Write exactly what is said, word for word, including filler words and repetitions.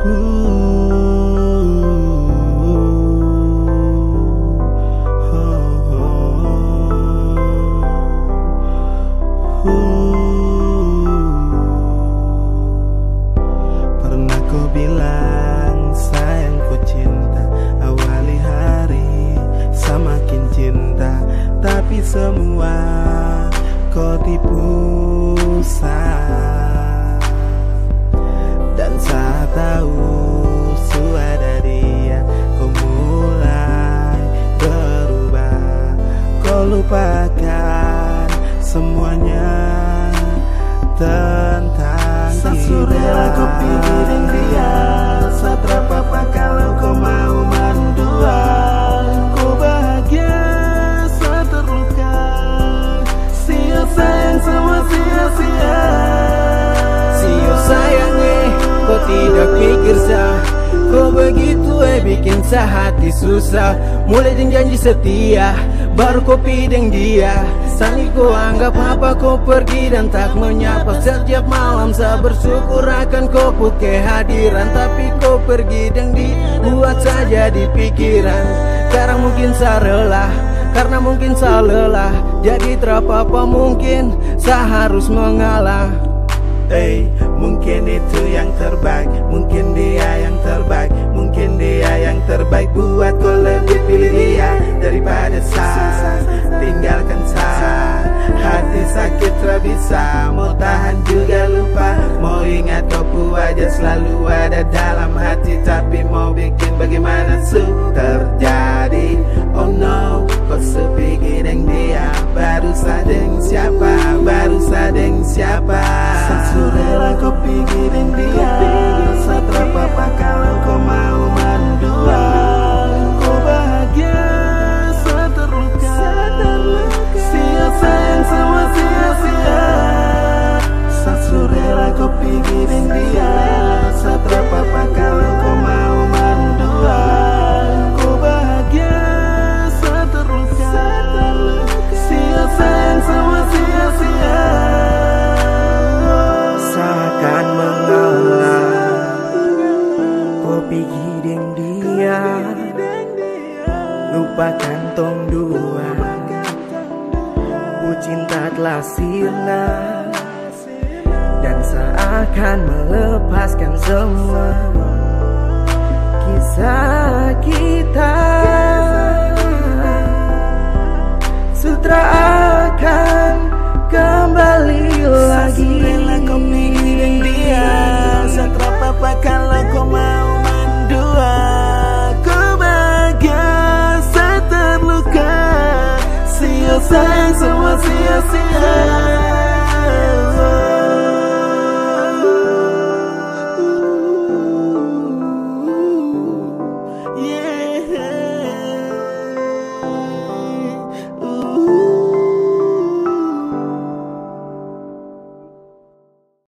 Pernah kau bilang sayangku cinta, awali hari semakin cinta, tapi semua kau tipu saya. Dan saya tahu sudah dia, kau mulai berubah, kau lupakan semuanya tentang Sasurela kau pikirin dia, satra papa kalau kau mau mendua. Kau bahagia, saya terluka, sia sayang semua sia-sia. Sio sayang eh, kau tidak pikir sah. Kau begitu eh bikin sehati susah. Mulai dengan janji setia, baru kau pideng dia. Sani kau anggap apa kau pergi dan tak menyapa. Setiap malam saya bersyukur akan kau kehadiran, tapi kau pergi dan dibuat saja di pikiran. Sekarang mungkin saya rela, karena mungkin saya lelah. Jadi terapa-apa mungkin saya harus mengalah. Eh, mungkin itu yang terbaik, mungkin dia yang terbaik, mungkin dia yang terbaik buat kau. Lebih pilih dia daripada saya, tinggalkan saya. Hati sakit tak bisa, mau tahan juga lupa. Mau ingat kau pun aja selalu ada dalam hati, tapi mau bikin bagaimana su terjadi. Oh no, kau sepikirin dia, baru sadeng siapa, baru sadeng siapa. Sasurela kau pikirin dia, satra papa kalau kau mau mendua. Kau bahagia, saya terluka, sia sayang semua sia-sia. Sasurela kau pikirin dia, satra papa kalau kau mau mendua. Kau bahagia, saya terluka, sia sayang semua sia-sia. Seakan mengalah, kau pikirin dia, lupakan tong dua. Ku cinta telah sirna, dan seakan melepaskan semua kisah kita. Sutra akan kembali lagi. Sasurela kau pikirin dia, satra papa kalau kau mau mendua. Kau bahagia, saya terluka, sia sayang semua sia-sia.